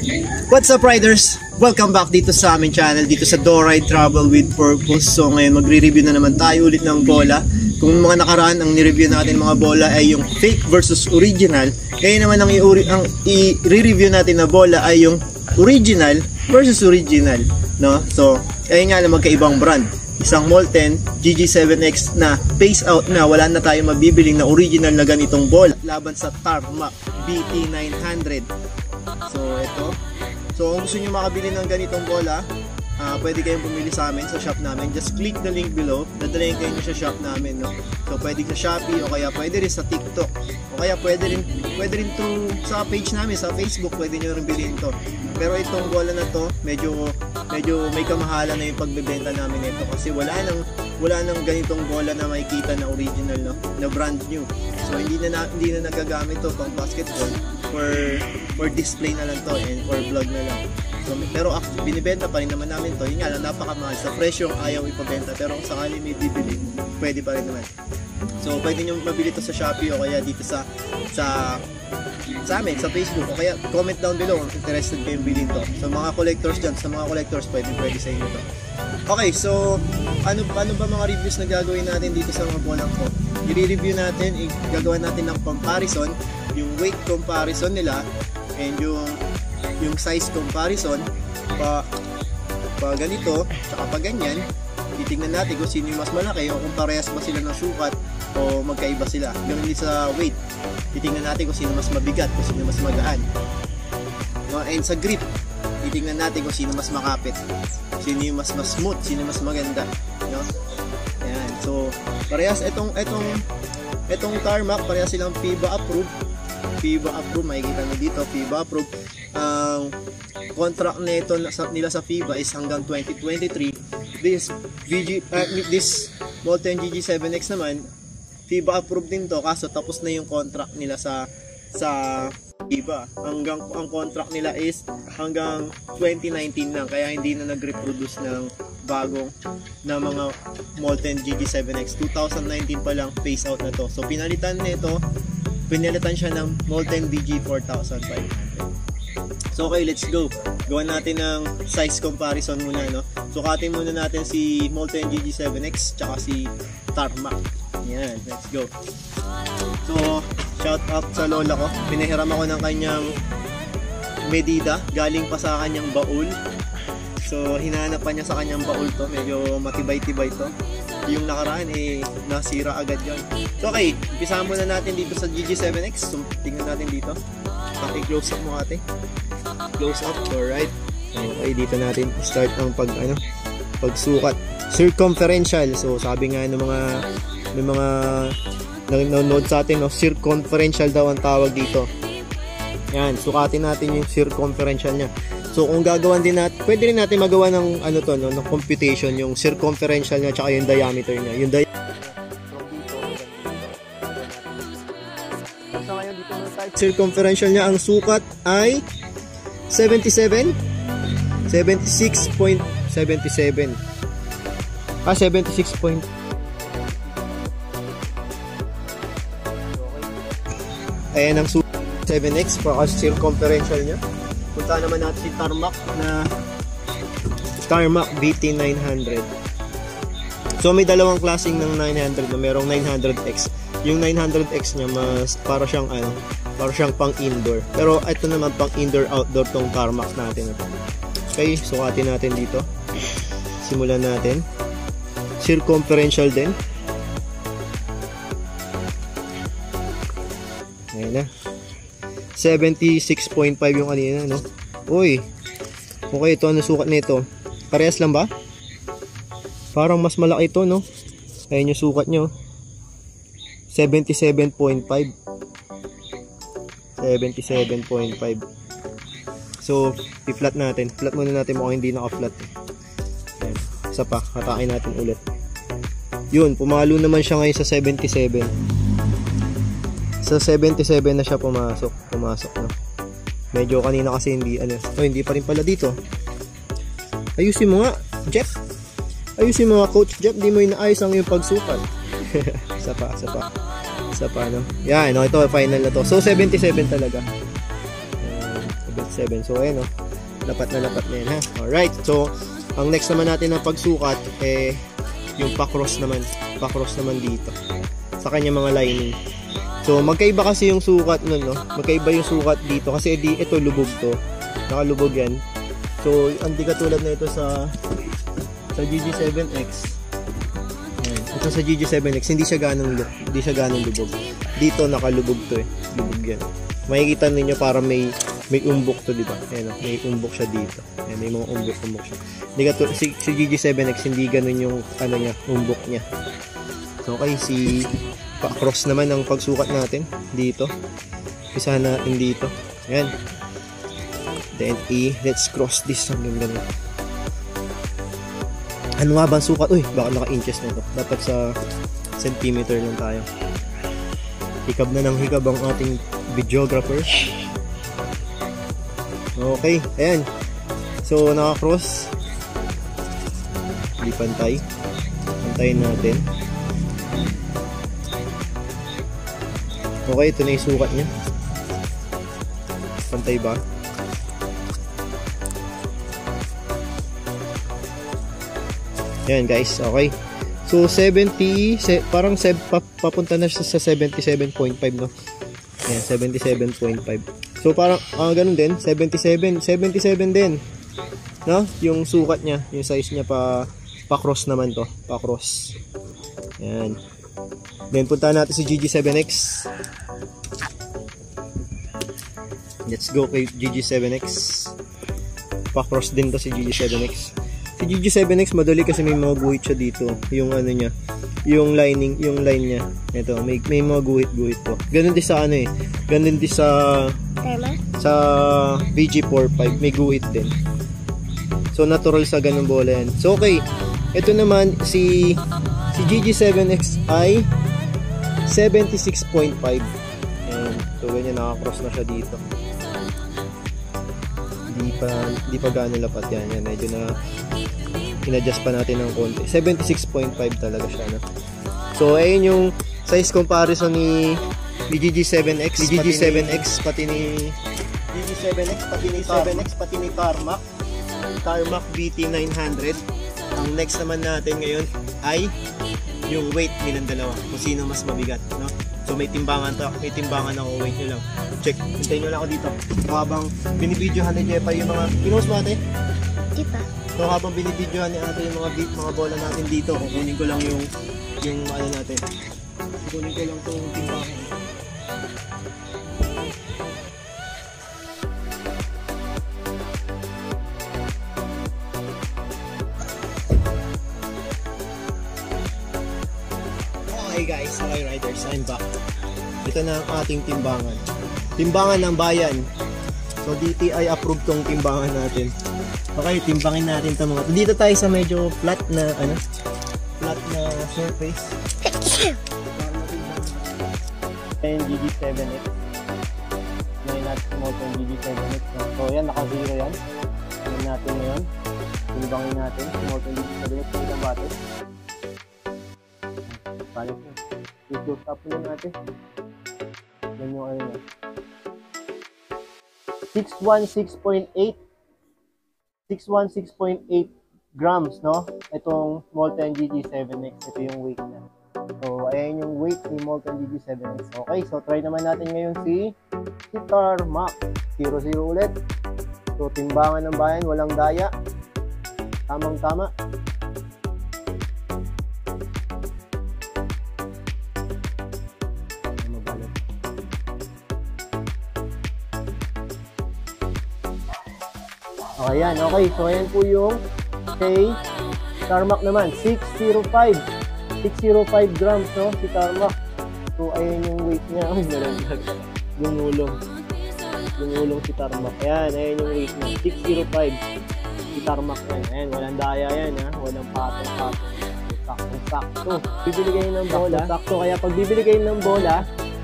What's up, riders? Welcome back dito sa aming channel, dito sa Do-Ride Travel with Purpose. So ngayon magre-review na naman tayo ulit ng bola. Kung mga nakaraan ang ni-review natin mga bola ay yung fake versus original, ngayon naman ang i-review natin na bola ay yung original versus original, no? So ayun nga lang, magkaibang brand. Isang Molten GG7X na phase out na, wala na tayong mabibiling na original na ganitong bola laban sa Tarmac BT900. So ito. So kung gusto niyo makabili ng ganitong bola, pwede kayong bumili sa amin sa shop namin. Just click the link below. Dadalhin kayo sa shop namin, no? So pwede sa Shopee, o kaya pwede rin sa TikTok, o kaya pwede rin to sa page namin sa Facebook, pwede niyo rin bilhin to. Pero itong bola na to, medyo may kamahalan na yung pagbebenta namin nito kasi wala nang ganitong bola na makikita na original, no? Na brand new. So hindi na nagagamit to pang basketball, for display na lang to and for vlog na lang. So, pero binibenta pa rin naman namin to. Yun nga lang, napakamahal sa presyong ayaw ipabenta, pero kung sakali may bibili, pwede pa rin naman. So pwede nyo mabili to sa Shopee, o kaya dito sa amin, sa Facebook, o kaya comment down below kung interested kayong bilhin to. So mga collectors dyan, sa mga collectors, pwede sa inyo to. Okay, so ano ba mga reviews na gagawin natin dito sa mga bolang ko? I-review natin, gagawa natin ng comparison, yung weight comparison nila, and yung size comparison pa ganito, tsaka pa ganyan. Titignan natin kung sino yung mas malaki, o kung parehas ba sila ng sukat o magkaiba sila. Ganun din sa weight, titignan natin kung sino mas mabigat, kung sino mas magaan. No? And sa grip, titignan natin kung sino mas makapit, sino yung mas smooth, sino mas maganda, no? Ayan. So parehas itong Tarmac, parehas silang FIBA approved, makikita nyo dito, FIBA approved. Ang contract nito nila sa FIBA is hanggang 2023. This Molten GG7X naman, FIBA approved din to, kaso tapos na yung contract nila sa FIBA. Ang contract nila is hanggang 2019 lang, kaya hindi na nag-reproduce ng bagong na mga Molten GG7X. 2019 pa lang phase out na to. So pinalitan siya ng Molten BG4500. So okay, let's go. Gawan natin ng size comparison muna, no? Sukatin muna natin si Molten GG7X tsaka si Tarmac. Yan, let's go. So shout out sa lola ko. Pinahiram ako ng kanyang medida, galing pa sa kanyang baul. So hinanap pa niya sa kanyang baul to. Medyo matibay-tibay to. Yung nakaraan nasira agad yun. So okay, umpisahan muna natin dito sa GG7X. So tingnan natin dito. Paki-close up mo ate. Close up, alright. Okay, dito natin start ang pagsukat. Circumferential. So sabi nga ng may mga nanonood sa atin, no, circumferential daw ang tawag dito. Yan, sukatin natin yung circumferential niya. So kung gagawan din natin, pwede rin natin magawa ng ng computation, yung circumferential niya tsaka yung diameter niya. Yung circumferential niya, ang sukat ay 76.77. 76 point. Ayan ang sukat 7X para circumferential niya. Punta naman natin si Tarmac BT900. So may dalawang klaseng ng 900 na, merong 900X. Yung 900X niya para siyang pang indoor. Pero ito naman pang indoor outdoor tong Tarmac natin. Okay, sukatin natin dito. Simulan natin. Circumferential din. Ayan na. 76.5 yung kanina, no? Uy. Okay, ito ano sukat nito? Parehas lang ba? Parang mas malaki ito, no? Ayan yung sukat nyo. 77.5. 77.5. So, i-flat natin. Flat muna natin, mukhang hindi naka-flat. Ayan. Isa pa, hatakin natin ulit. Yun, pumalo naman siya ngayon sa 77. Sa 77 na siya pumasok, no? Medyo kanina kasi hindi pa rin pala dito. Ayusin mo nga, Jeff. Ayusin mo nga, Coach Jeff, di mo inaayos ang iyong pagsukat. Isa pa, no? Yan, no? Ito, final na to. So, 77 talaga. 77. So, ayan, lapat na yan, ha. Alright, so, ang next naman natin na pagsukat, yung pa-cross naman dito. Sa kanya mga lining. So, magkaiba kasi yung sukat nun, no? Magkaiba yung sukat dito. Kasi ito, lubog to. Nakalubog yan. So, hindi katulad na ito sa GG7X. Ayan. Ito sa GG7X, hindi siya ganong lubog. Dito, nakalubog to eh. Lubog yan. Makikita ninyo para may umbok to, diba? Ayan, may umbok siya dito. Ayan, may mga umbok siya. Hindi katulad, si GG7X, hindi ganon yung, umbok niya. So, okay, pa-cross naman ang pagsukat natin dito. Isa natin dito. Ayan. Then, let's cross this hanggang ganun. Ano nga ba ang sukat? Uy, baka naka-inches na ito. Dapat sa centimeter lang tayo. Hikab na ng hikab ang ating videographer. Okay, ayan. So, naka-cross. Hindi pantay. Pantayin natin. Okay, ito na yung sukat niya. Pantay ba? Yan guys, okay. So 70, parang papunta na siya sa 77.5, no? Yan, 77.5. So parang ganun din, 77 din. No? Yung sukat niya, yung size niya pa-cross naman to, pa-cross. Yan. Then punta natin si GG7X. Let's go kay GG7X. Pa-cross din to si GG7X. Si GG7X madali kasi may mga guhit siya dito. Yung ano niya, yung line niya. Ito, may mga guhit to. Ganun din sa ganun din sa VG45, may guhit din. So natural sa ganung bola yan. So okay. Ito naman si GG7X ay 76.5. Ayan. So ganyan, nakakross na siya dito. Hindi pa gaano lapat yan. Yan, medyo na in-adjust pa natin ng konti. 76.5 talaga siya, no? So ayun yung size comparison ni GG7X pati ni Tarmac BT900. Ang next naman natin ngayon ay yung weight nilang dalawa, kung sino mas mabigat, no? So may timbangan ako, wait nyo lang. Check, hintayin nyo lang ako dito. So habang binibidyohan ni Jepa yung mga, pinost mo ate? Kita. So habang binibidyohan ni ate yung mga bola natin dito, kukunin ko lang yung ano natin. Kukunin ko lang itong timbangan. Okay guys, okay riders, I'm back. Ito na ang ating timbangan. Timbangan ng bayan. So DTI approved tong timbangan natin. Okay, timbangin natin ito mga. Dito tayo sa medyo flat na surface. Ayan, GG7X. Ngayon natin sumoto yung GG7X. So yan, naka-zero yan. Ayan natin ngayon. Timbangin natin. Sumoto yung GG7X. Ito bate. Palit na. I-close up na natin. Yan yung ano na. 616.8 grams, no? Itong Molten GG7X. Ito yung weight niya. So, ayan yung weight ni Molten GG7X. Okay, so try naman natin ngayon si Tarmac. 0-0 ulit. So, timbangan ng bayan, walang daya. Tamang-tama. Okay, yan. Okay, so ayan po yung kay Tarmac naman. 605 grams, no? Si Tarmac. So, ayan yung weight niya. Ay, nalaglag. Gumulong si Tarmac. Ayan yung weight niya. 605. Si Tarmac yan. Ayan, walang daya yan, ha? Walang patong-patong. Saktong-sakto. Bibili kayo ng bola. Sakto. Kaya pag bibili kayo ng bola,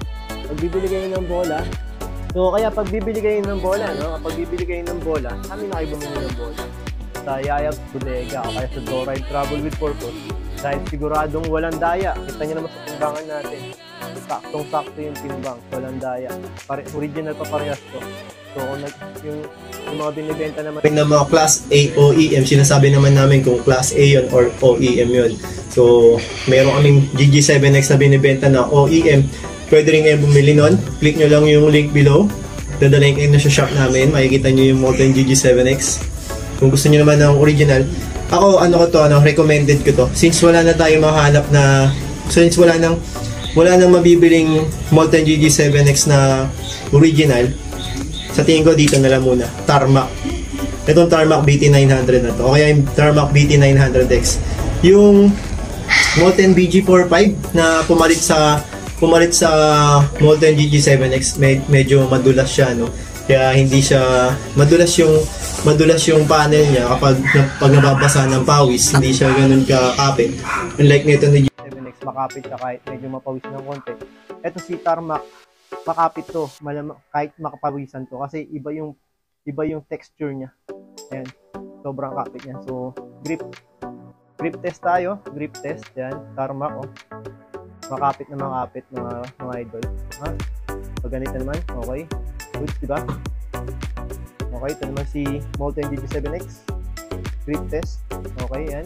so, kaya pag bibili kayo ng bola, no? Kapag bibili kayo ng bola, kami na kayo bumili ng bola. Sa Yayab Bodega o kaya sa Go Ride Travel with Purpose. Dahil siguradong walang daya. Kita nyo naman sa timbangan natin. Saktong-sakto yung timbang. Walang daya. Original pa parehas to. So, So, kung yung mga binibenta naman ng mga Class A OEM, sinasabi naman namin kung Class A yun or OEM yun. So, meron kaming GG7X na binibenta na OEM. Pwede rin kayo bumili nun. Click nyo lang yung link below. Dadalhin kayo na sa shop namin. Makikita nyo yung Molten GG7X. Kung gusto nyo naman ng original. Ako, recommended ko to. Since wala na tayo mahanap na, since wala nang mabibiling Molten GG7X na original, sa tingin ko dito na lang muna. Tarmac. Itong Tarmac BT900 na to. O kaya yung Tarmac BT900X. Yung Molten BG45 na pumalit sa Molten GG7X, medyo madulas siya, no? Kaya hindi siya madulas yung panel niya kapag nababasa ng pawis, hindi siya ganoon kakapit. Unlike nito ni G7X, makapit siya kahit medyo mapawis ng konti. Ito si Tarmac, makapit to, kahit makapawisan to kasi iba yung texture niya. Ayan, sobrang kapit niya. So, grip test tayo, grip test. Yan, Tarmac, oh. Makapit na makapit mga idol. Ha? Pag ganito naman, okay. Good, diba? Okay, ito naman si Molten GG7X. Grip test. Okay, yan.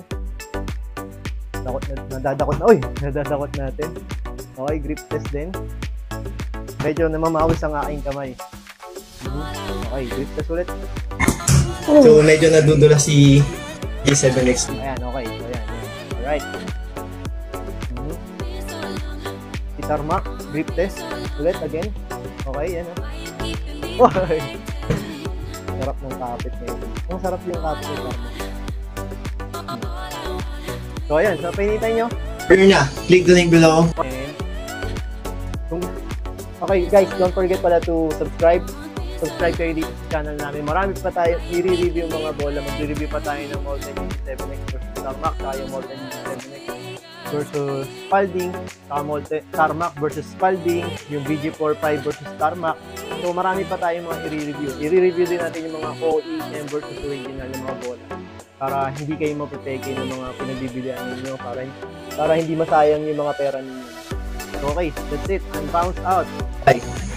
Nadadakot na. Uy! Nadadakot natin. Okay, grip test din. Medyo namamawis ang aking kamay. Okay, grip test ulit. So, medyo nadudula si G7X. Ayan, okay. So, ayan. Alright. Si Tarmac, grip test. Ulit, again. Okay, yan. Okay. Sarap ng kapit na ito. Ang sarap yung kapit ng Tarmac. So, ayan. So, painitan nyo. Here na. Click the link below. Okay, guys. Don't forget pala to subscribe. Subscribe kayo dito sa channel namin. Marami pa tayo i-review mga bola. Mag-review pa tayo ng Molten GG7X versus Tarmac. Tayo Molten GG7X versus Spalding. Tarmac versus Spalding. Yung BG45 versus Tarmac. So marami pa tayo mga i-review. I-review din natin yung mga OEM versus original ng mga bola. Para hindi kayo mapipeke ng mga pinagbibilihan ninyo. Para hindi masayang yung mga pera ninyo. Okay, that's it. I'm bounced out. Bye.